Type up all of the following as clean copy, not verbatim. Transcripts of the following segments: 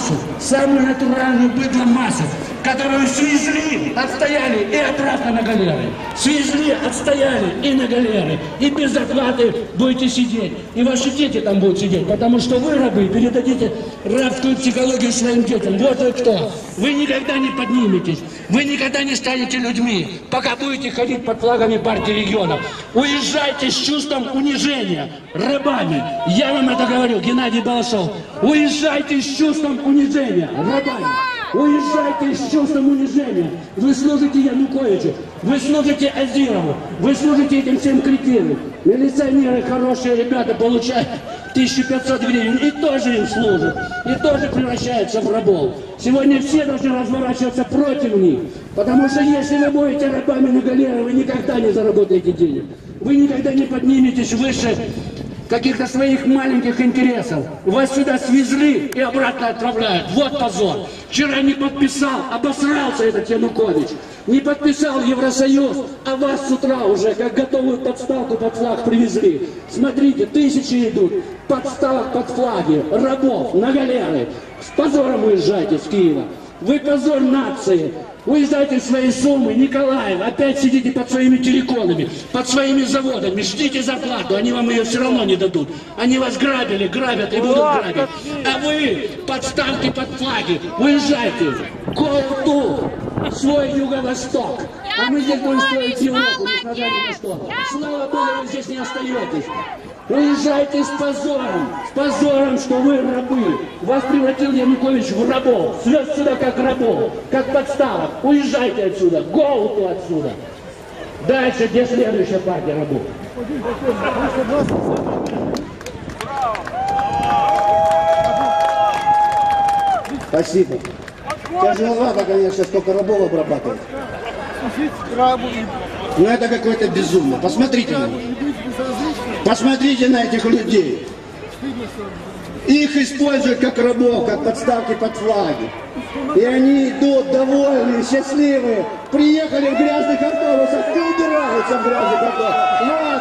массу, самую натуральную быдло-массу, которую свезли, отстояли и обратно на галеры. Свезли, отстояли и на галеры. И без зарплаты будете сидеть. И ваши дети там будут сидеть, потому что вы, рабы, передадите рабскую психологию своим детям. Вот вы кто. Вы никогда не подниметесь. Вы никогда не станете людьми, пока будете ходить под флагами партии регионов. Уезжайте с чувством унижения, рабами. Я вам это говорю, Геннадий Балашов. Уезжайте с чувством унижения, рабами. Уезжайте с чувством унижения. Вы служите Януковичу, вы служите Азирову, вы служите этим всем кретинам. Милиционеры, хорошие ребята, получают 1500 гривен и тоже им служат, и тоже превращаются в рабов. Сегодня все должны разворачиваться против них, потому что если вы будете рабами на галеры, вы никогда не заработаете денег. Вы никогда не подниметесь выше каких-то своих маленьких интересов. Вас сюда свезли и обратно отправляют. Вот позор. Вчера не подписал, обосрался этот Янукович. Не подписал Евросоюз, а вас с утра уже, как готовую подставку под флаг привезли. Смотрите, тысячи идут, подставок под флаги, рабов на галеры. С позором уезжайте с Киева. Вы позор нации. Уезжайте в свои Сумы, Николаев, опять сидите под своими телеконами, под своими заводами, ждите зарплату, они вам ее все равно не дадут. Они вас грабили, грабят и будут грабить. А вы подставьте под флаги, уезжайте, go to свой юго-восток. А мы здесь будем строить Европу, несмотря ни на что. Слава Богу, вы здесь не остаетесь. Уезжайте с позором, что вы рабы. Вас превратил Янукович в рабов, свез сюда как рабов, как подставок. Уезжайте отсюда, go отсюда. Дальше, где следующая партия рабов? Спасибо. Тяжеловато, конечно, сколько рабов обрабатывать. Но это какое-то безумие. Посмотрите на них. Посмотрите на этих людей. Их используют как рабов, как подставки под флаги. И они идут довольные, счастливые. Приехали в грязных автобусах и убираются в грязных автобусах. Вот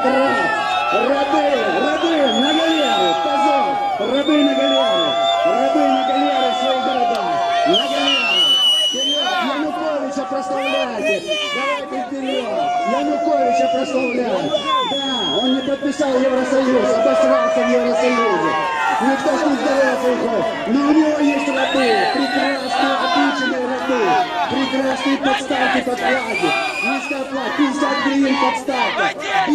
рабы на галеры, позор. Рабы на галеры в своих городах. На галеры. Вперед, Януковича прославляйте. Давайте вперед. Януковича прославляйте. Да, он не подписал Евросоюз, обосрался в Евросоюзе. Никто с ним здороваться не хочет. Но у него есть рабы, прекрасные, обученные рабы, прекрасные подставки под флаги. Низкая плата, 50 гривен подставка.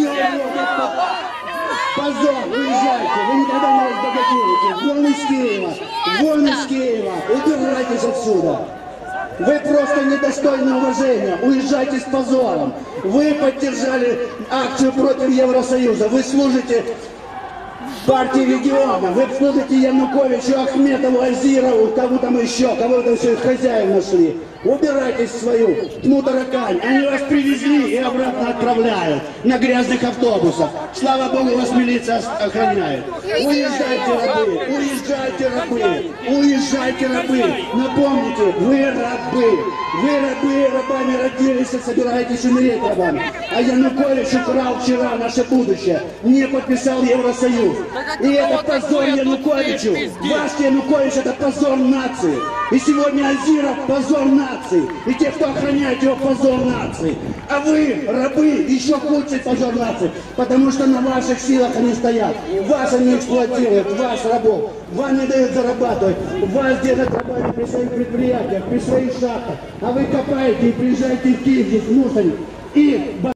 Позор, уезжайте, вы никогда не разбогатеете. Вон из Киева, вон из Киева, убирайтесь отсюда. Вы просто недостойны уважения. Уезжайте с позором. Вы поддержали акцию против Евросоюза. Вы служите партии региона. Вы служите Януковичу, Ахметову, Азирову, кому там еще, кого там все хозяев нашли. Убирайтесь в свою тьму таракань. Они вас привезли и обратно отправляют на грязных автобусах. Слава Богу, вас милиция охраняет. Уезжайте, рабы, уезжайте, рабы, уезжайте, рабы. Напомните, вы рабы. Вы рабы, рабами родились и собираетесь умереть рабами. А Янукович украл вчера наше будущее. Не подписал Евросоюз. И это позор Януковичу. Ваш Янукович — это позор нации. И сегодня Азиров — позор нации. И те, кто охраняет его, позор нации. А вы, рабы, еще худший позор нации. Потому что на ваших силах они стоят. Вас они эксплуатируют, вас, рабов. Вам не дают зарабатывать. Вас держат рабами при своих предприятиях, при своих шахтах. А вы копаете и приезжаете в Киев, здесь мусорить. И